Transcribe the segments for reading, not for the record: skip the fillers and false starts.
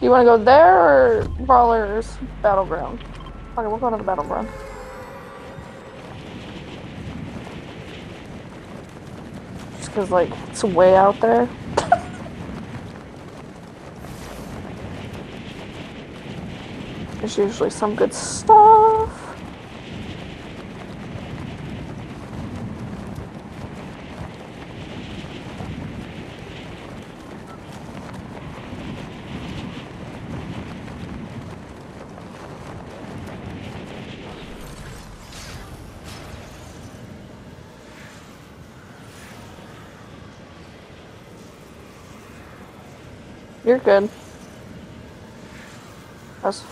You want to go there or Brawler's Battleground? Okay, we'll go to the Battleground. Just because, like, it's way out there. There's usually some good stuff. You're good. That's...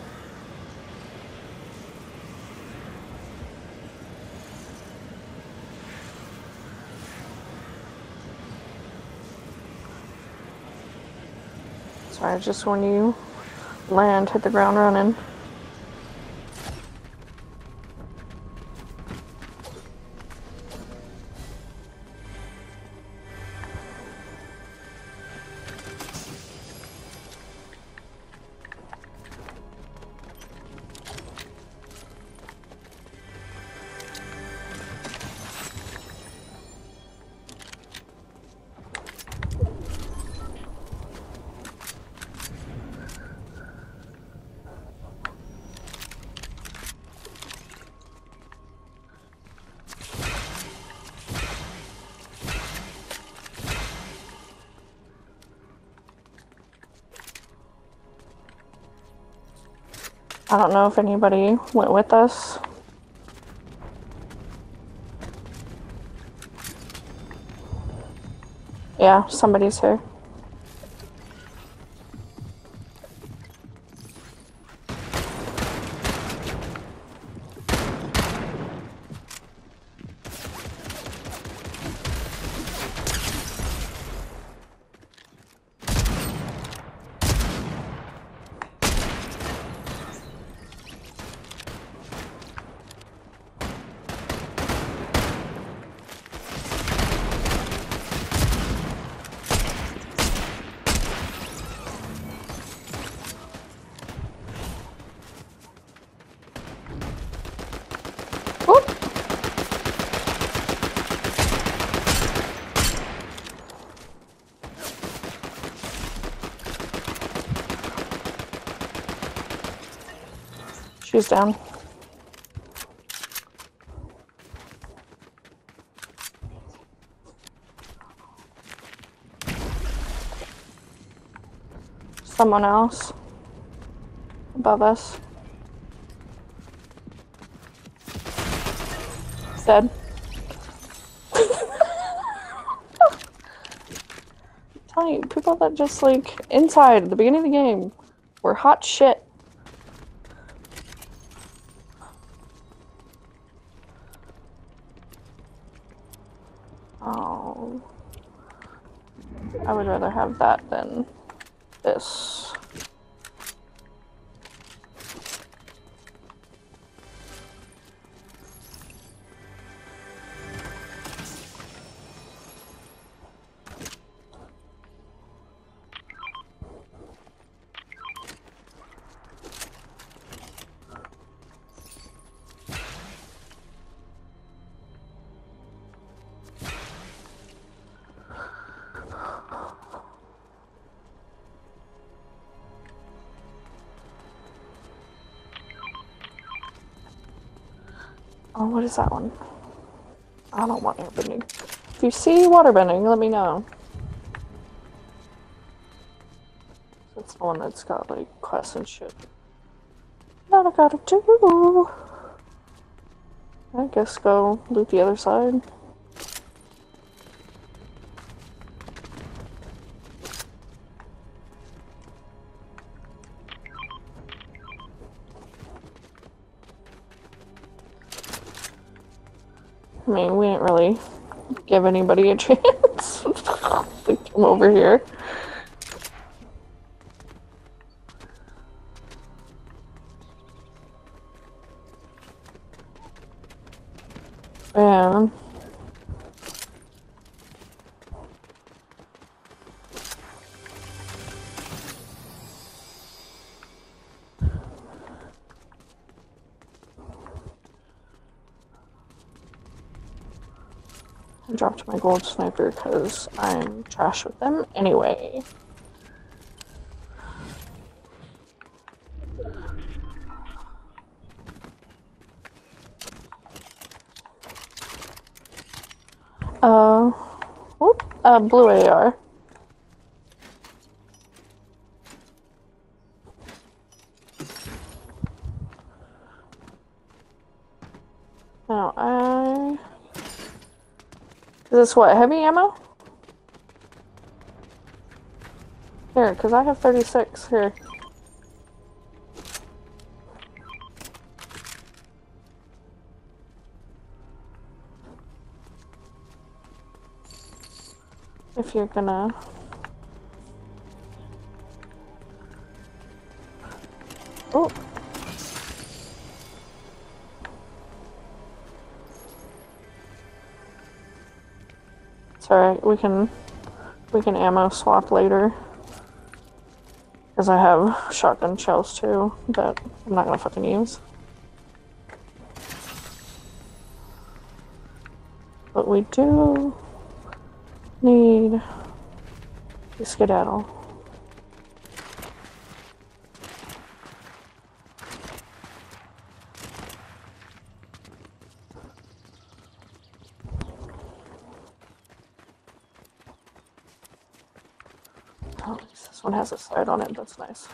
Sorry, just when you land, hit the ground running. I don't know if anybody went with us. Yeah, somebody's here. She's down. Someone else above us. Dead. I'm telling you, people that just like inside at the beginning of the game were hot shit. Oh, I would rather have that than this. Oh, what is that one? I don't want airbending. If you see waterbending, let me know. That's the one that's got like quests and shit. What I gotta do? I guess go loot the other side. I mean, we didn't really give anybody a chance to come over here. And dropped my gold sniper because I'm trash with them anyway. Blue AR. Now is this what, heavy ammo? Here, because I have 36 here. If you're gonna... Oh! It's alright, we can ammo swap later. Because I have shotgun shells too, that I'm not gonna fucking use. But we do need to skedaddle. Oh, at least this one has a slide on it, that's nice.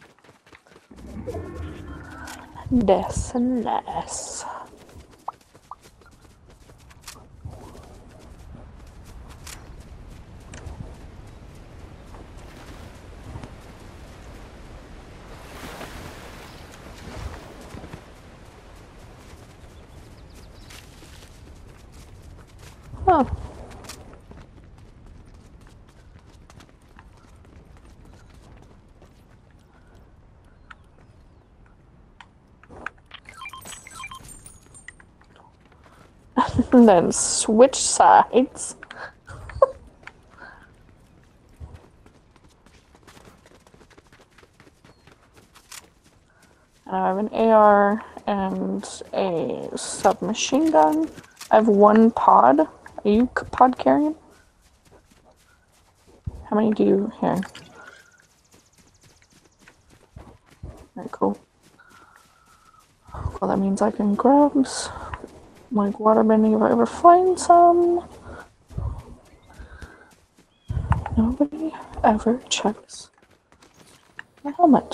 That's nice. Huh. And then switch sides. I have an AR and a submachine gun. I have one pod. Are you pod carrying? How many do you here? Alright, cool. Well, that means I can grab like waterbending if I ever find some. Nobody ever checks my helmet.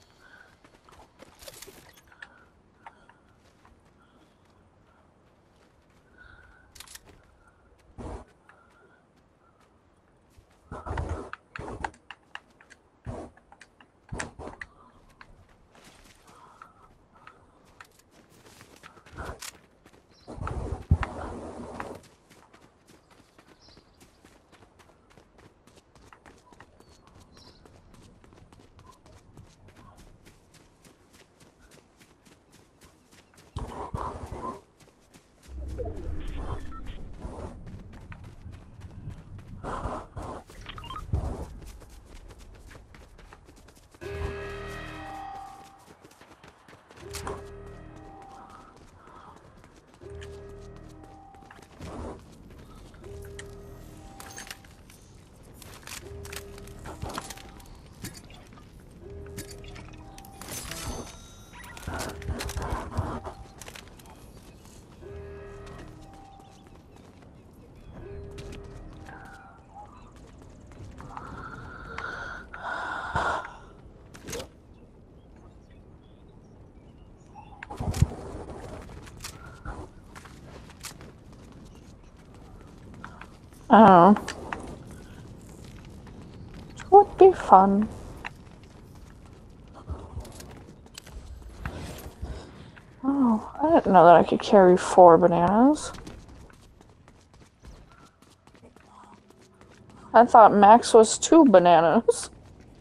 Oh. It would be fun. Oh, I didn't know that I could carry 4 bananas. I thought max was 2 bananas.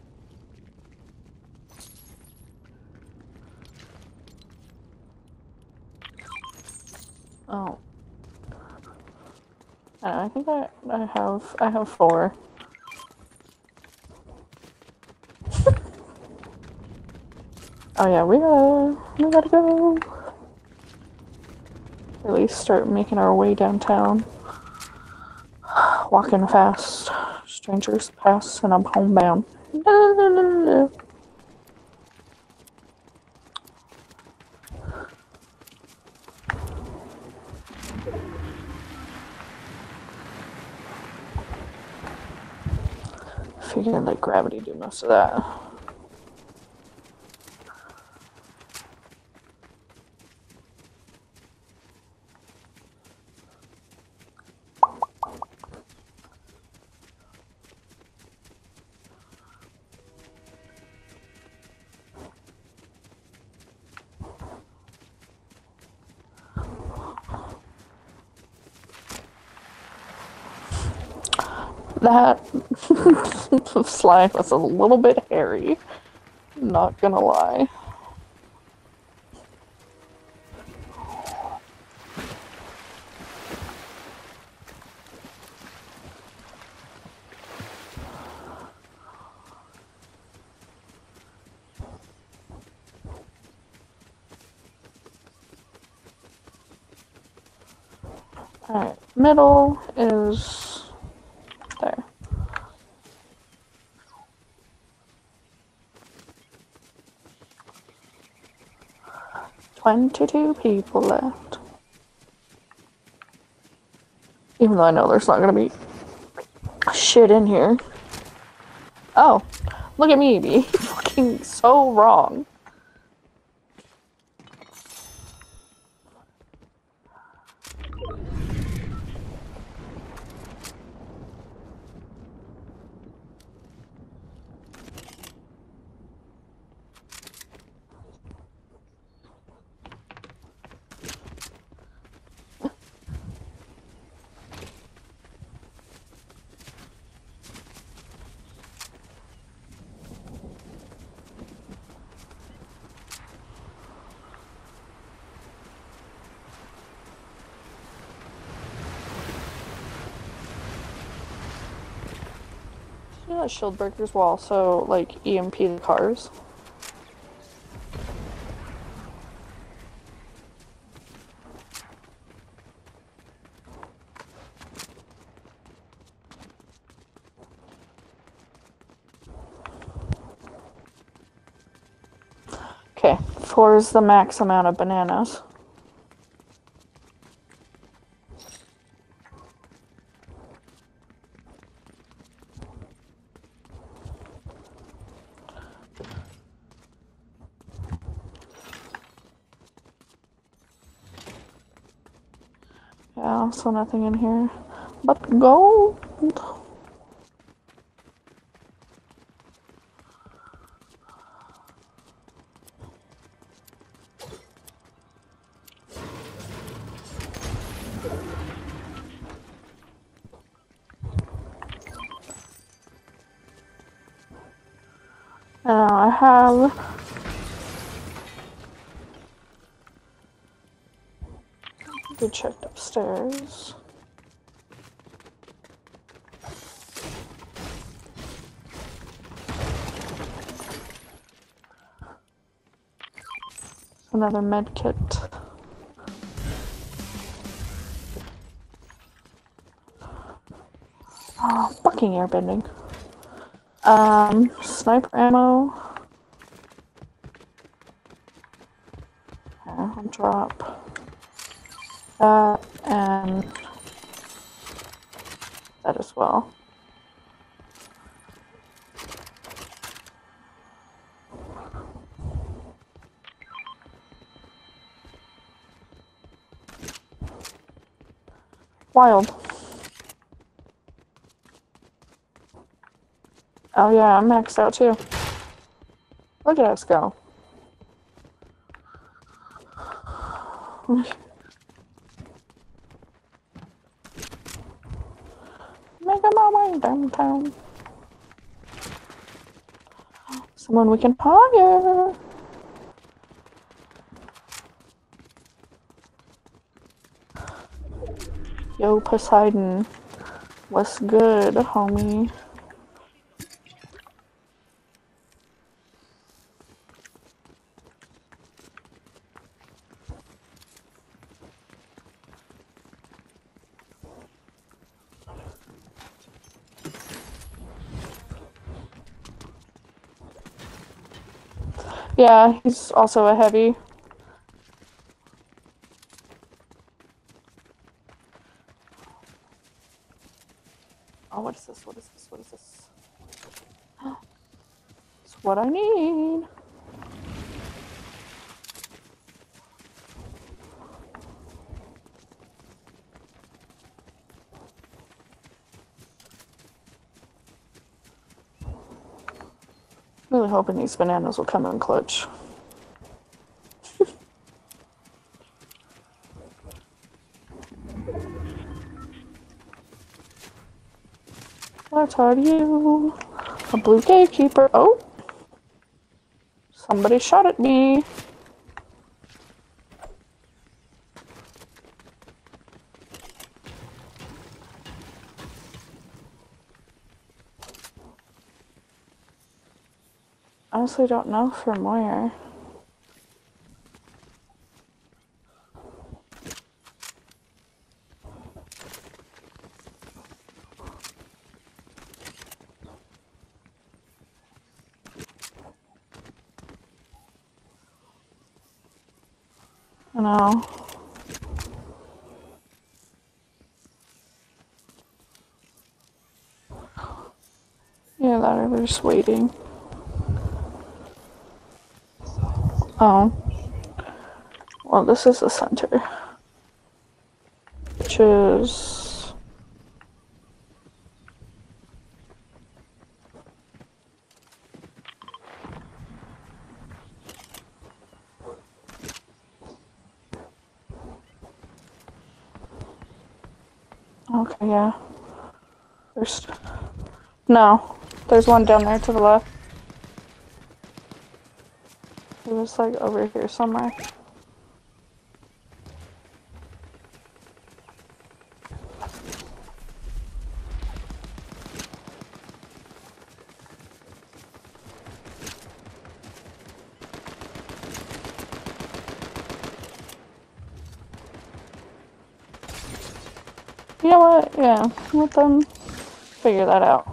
Oh. I think I have 4. Oh yeah, we gotta go. At least start making our way downtown. Walking fast. Strangers pass and I'm homebound. Figured let gravity do most of that. That slide was a little bit hairy. Not gonna lie. Alright, middle is there. 22 people left. Even though I know there's not gonna be shit in here. Oh, look at me be fucking so wrong. You know that shield breakers will also, like, EMP the cars? Okay, 4 is the max amount of bananas. Yeah, so nothing in here but gold. Now I have we checked upstairs. Another med kit. Oh, fucking airbending. Sniper ammo. I'll drop that and that as well. Wild. Oh yeah, I'm maxed out too. Look at us go. Making my way downtown. Someone we can hire. Yo, Poseidon. What's good, homie? Yeah, he's also a heavy. Oh, what is this? What is this? What is this? It's what I need. Really hoping these bananas will come in clutch. What are you? A blue gatekeeper. Oh! Somebody shot at me. Honestly, don't know from where. I know. Yeah, that they're just waiting. Oh. Well, this is the center. Which is... Okay, yeah. There's... No. There's one down there to the left. It was like over here somewhere. You know what? Yeah. Let them figure that out.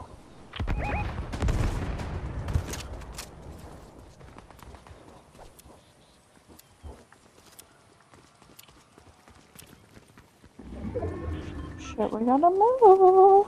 Shit, we gotta move.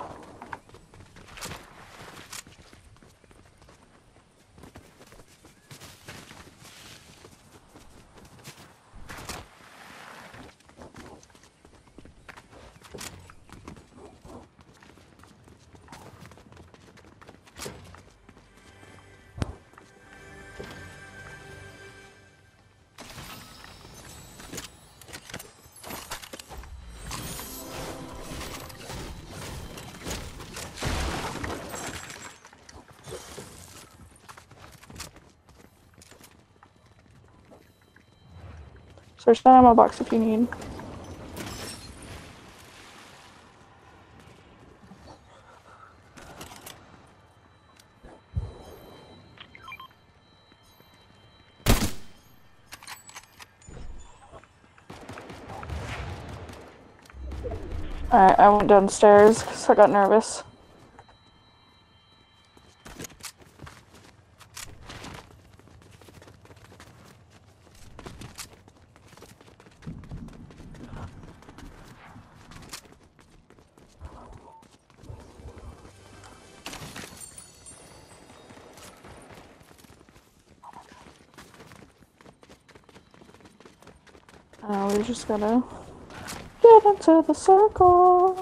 Search the ammo box if you need. Alright, I went downstairs because I got nervous. We just gotta get into the circle.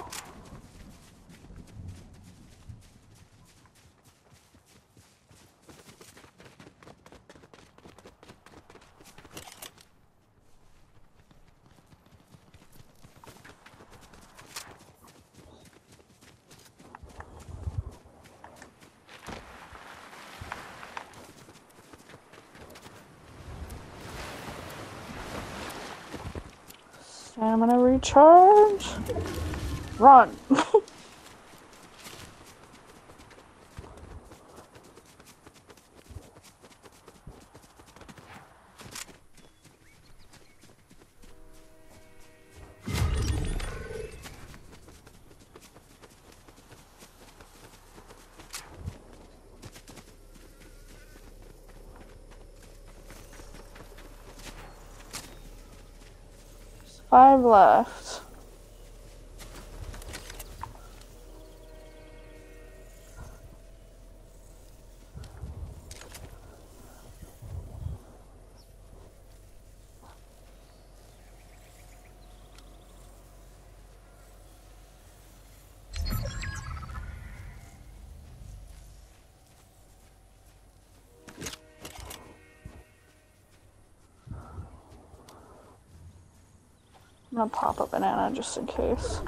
Stamina recharge. Run. 5 left. I'm gonna pop a banana just in case.